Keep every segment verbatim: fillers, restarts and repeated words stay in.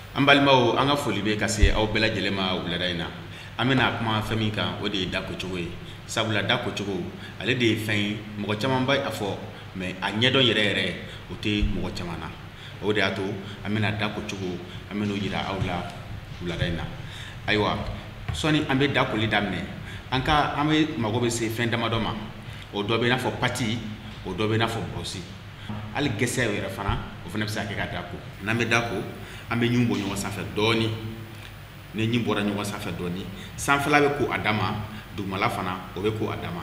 An balimaw an ka foli bɛ ka se aw bɛɛ lajɛlen ma wulada in na. An bɛna kuma fɛn min kan o de ye da kocogo ye. Sabula da kocogo ale de ye fɛn ye mɔgɔ caman b'a fɔ mais a ɲɛdɔn yɛrɛ yɛrɛ o tɛ mɔgɔ caman na. O de y'a to an bɛna da kocogo an bɛn'o yira aw la wulada in na. Ayiwa sɔni an bɛ da koli daminɛ an ka an bɛ mago bɛ se fɛn damadɔ ma. O dɔ bɛ i n'a fɔ pati, o dɔ bɛ i n'a fɔ brosi. Hali gɛsɛ yɛrɛ fana o fana bɛ se ka kɛ ka da ko. N'an bɛ da ko an bɛ ɲin bɔ ɲɔgɔn sanfɛ dɔɔni. Ni ɲin bɔra ɲɔgɔn sanfɛ dɔɔni, sanfɛla bɛ ko a dama, dugumala fana o bɛ ko a dama.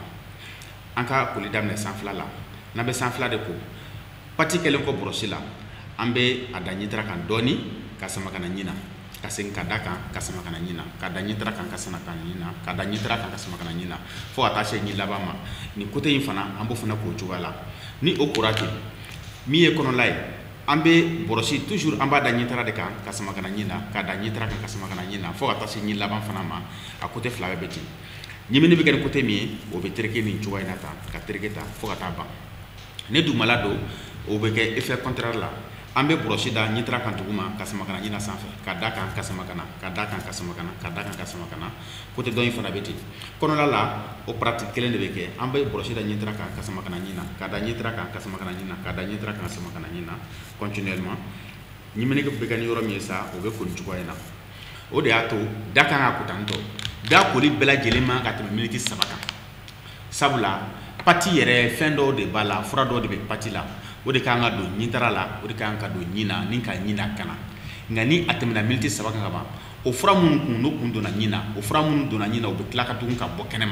An ka koli daminɛ sanfɛla la. N'an bɛ sanfɛla de ko, pati kɛlen kɔ brosi la, an bɛ a da ɲitara kan dɔɔni ka sama ka na ɲin na. Ka segin ka da kan ka sama ka na ɲin na. Ka da ɲitara kan ka sama ka na ɲin na. Ka da ɲitara kan ka sama ka na ɲin na. Fo ka taa se ɲin laban ma. Nin côté in fana an b'o fana k'o cogoya la. Ni o kora ten, min ye kɔnɔla ye, an bɛ brosi toujours an b'a da ɲitara de kan ka sama ka na ɲin na. Ka da ɲitara kan ka sama ka na ɲin na. Fo ka taa se ɲin laban fana ma, a côté fila bɛɛ bɛ ten. Ɲimini bɛ kɛ ni côté min ye, o bɛ tereke nin cogoya in na tan, ka tereke tan fo ka taa ban. Ni dugumala don, o bɛ kɛ effet contraire la. An bɛ brosi da ɲitara kan duguma ka sama ka na ɲin na sanfɛ. Ka da kan ka sama ka na, ka da kan ka sama ka na, ka da kan ka sama ka na. Côté dɔ in fana bɛ ten. Kɔnɔla la o pratique kelen de bɛ kɛ. An bɛ brosi da ɲitara kan ka sama ka na ɲin na. Ka da ɲitara kan ka sama ka na ɲin na. Ka da ɲitara kan ka sama ka na ɲin na continuellement. Ɲimini bɛ kɛ ni yɔrɔ min ye sa, o bɛ ko nin cogoya in na. O de y'a to da kan ka ko tantɔ. Da koli bɛɛ lajɛlen man ka tɛmɛ miniti saba kan. Sabula pati yɛrɛ fɛn dɔw de b'a la, fura dɔw de bɛ pati la. O de kan ka don ɲitara la, o de kan ka don ɲin na, ni ka ɲin na kana. Nka ni a tɛmɛna miniti saba kan ka ban, o fura minnu kun n'o kun donna ɲin na, o fura minnu donna ɲin na, o bɛ tila ka tugun ka bɔ kɛnɛma.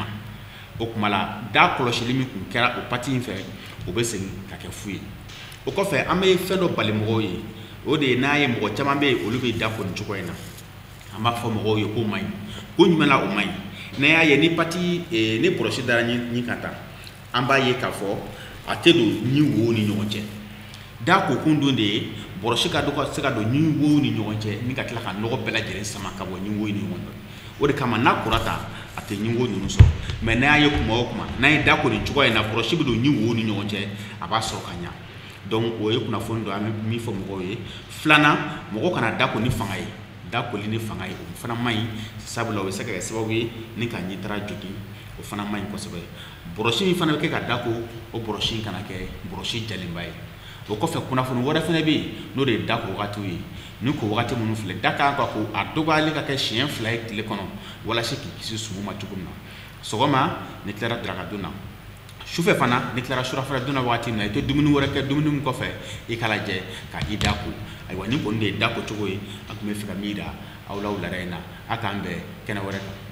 O kuma la da kɔlɔsili min kun kɛra o pati in fɛ, o bɛ segin ka kɛ fu ye. O kɔfɛ an bɛ fɛn dɔ bali mɔgɔw ye. O de ye n'a ye mɔgɔ caman bɛ yen olu bɛ da ko nin cogo in na. An b'a fɔ mɔgɔw ye k'o man ɲi. Ko jumɛn la o man ɲi? N'a y'a ye ni pati ni brosi dara ɲin kan tan, an b'a ye k'a fɔ a tɛ don ɲin wo ni ɲɔgɔn cɛ. Da ko kun don de ye brosi ka se ka don ɲin wo ni ɲɔgɔn cɛ ni ka tila ka nɔgɔ bɛɛ lajɛlen sama ka bɔ ɲin wo ni ɲɔgɔn cɛ. O de kama n'a kora tan a tɛ ɲin wo ninnu sɔrɔ. Mais n'a y'a ye kuma o kuma n'a ye da ko nin cogoya in na, brosi bɛ don ɲin wo ni ɲɔgɔn cɛ, a b'a sɔrɔ ka ɲa. Donc o ye kunnafoni dɔ an bɛ min fɔ mɔgɔw ye. Filanan, mɔgɔ kana da ko ni fanga ye. Da koli ni fanga ye o fana man ɲi. Sabula o bɛ se ka kɛ sababu ye ni ka ɲitara jogin, o fana man ɲi kosɛbɛ. Brosi min fana bɛ kɛ ka da ko, o brosi kana kɛ brosi jalenba ye. O kɔfɛ kunnafoni wɛrɛ fana bɛ yen n'o de ye da ko wagatiw ye. Ni ko wagati minnu filɛ, da kan ka ko a dɔgɔyalen ka kɛ siɲɛ fila ye tile kɔnɔ walasa k'i kisi sumu ma cogo min na. Sɔgɔma ni tilara daraka dun na. Sufɛ fana ni tilara surafana dun na wagati min na, i tɛ dumuni wɛrɛ kɛ dumuni min kɔfɛ i k'a lajɛ ka i da ko. Ayiwa ni kɔni de ye da ko cogo ye, an tun bɛ fɛ ka min yira aw la wulada in na. A k'an bɛn kɛnɛ wɛrɛ kan.